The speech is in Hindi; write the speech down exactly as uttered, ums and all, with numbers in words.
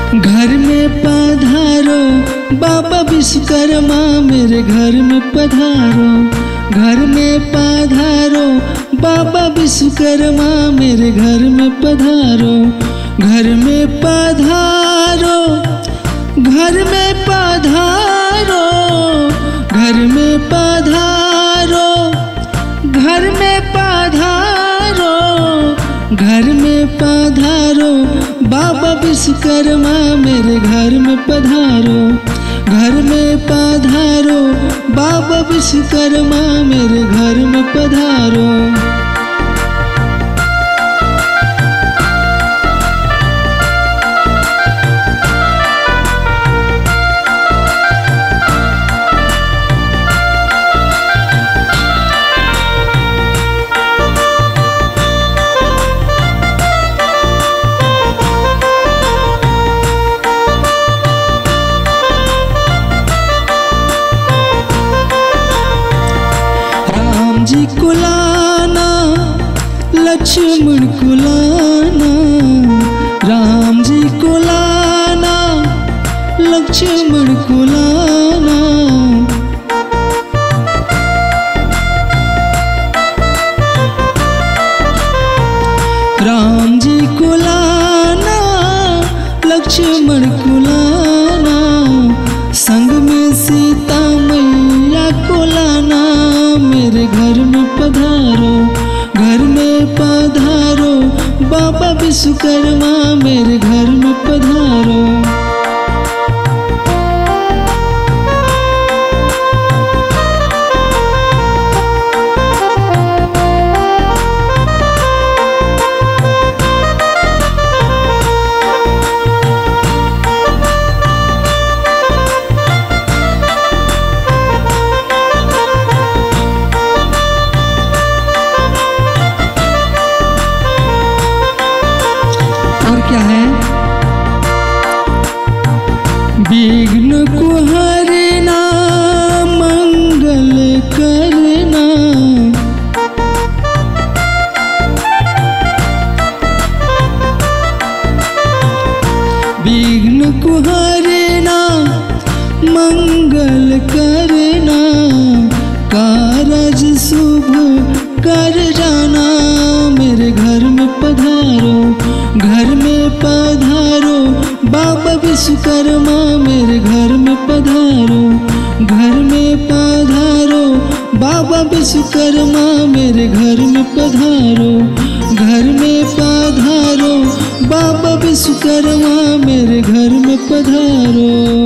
घर में पधारो बाबा विश्वकर्मा मेरे घर में पधारो। घर में पधारो बाबा विश्वकर्मा मेरे घर में पधारो। घर में पधारो घर में पधारो घर में पधारो घर में पधारो घर में पधारो बाबा विश्वकर्मा मेरे घर में पधारो। घर में पधारो बाबा विश्वकर्मा मेरे घर में पधारो। जी को लाना लक्ष्मण को लाना, राम जी को लाना लक्ष्मण को लाना। राम जी को लाना लक्ष्मण को लाना, संग में सीता मैया को लाना। मेरे घर में पधारो घर में पधारो बाबा विश्वकर्मा मेरे घर में पधारो। और क्या है? विघ्न को हरना मंगल करना, विघ्न को हरना मंगल करना, कारज शुभ कर जाना। मेरे घर में पधारो घर में पधारो बाबा विश्वकर्मा मेरे घर में पधारो। घर में पधारो बाबा विश्वकर्मा मेरे घर में पधारो। घर में पधारो बाबा विश्वकर्मा मेरे घर में पधारो।